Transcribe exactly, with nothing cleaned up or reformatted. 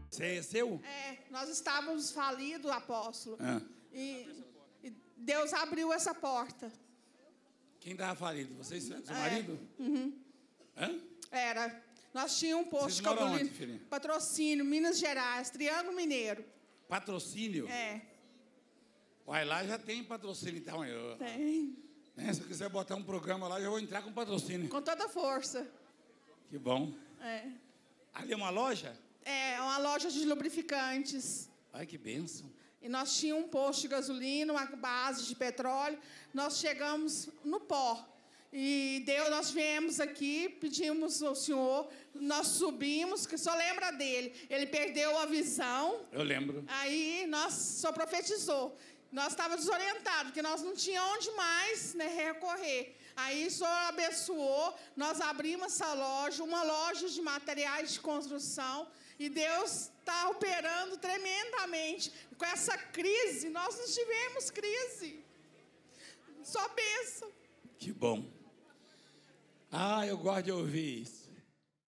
Você é seu? É, nós estávamos falidos, apóstolo. Ah. E, e Deus abriu essa porta. Quem estava falido? Você e seu É. marido? Uhum. Hã? Era. Nós tínhamos um posto Vocês de moram Campo onde, Limpo, filhinha? Patrocínio, Minas Gerais, Triângulo Mineiro. Patrocínio? É. Uai, lá já tem patrocínio, então. Eu, Tem. né, se eu quiser botar um programa lá, eu já vou entrar com patrocínio. Com toda força. Que bom. É. Ali é uma loja? É uma loja de lubrificantes. Ai, que bênção. E nós tínhamos um posto de gasolina, uma base de petróleo. Nós chegamos no pó. E Deus, nós viemos aqui, pedimos ao Senhor, nós subimos, que só lembra dele. Ele perdeu a visão. Eu lembro. Aí nós só profetizou. Nós estávamos desorientados, porque nós não tínhamos onde mais, né, recorrer. Aí o Senhor abençoou, nós abrimos essa loja, uma loja de materiais de construção, e Deus está operando tremendamente. Com essa crise, nós não tivemos crise. Só bênção. Que bom. Ah, eu gosto de ouvir isso.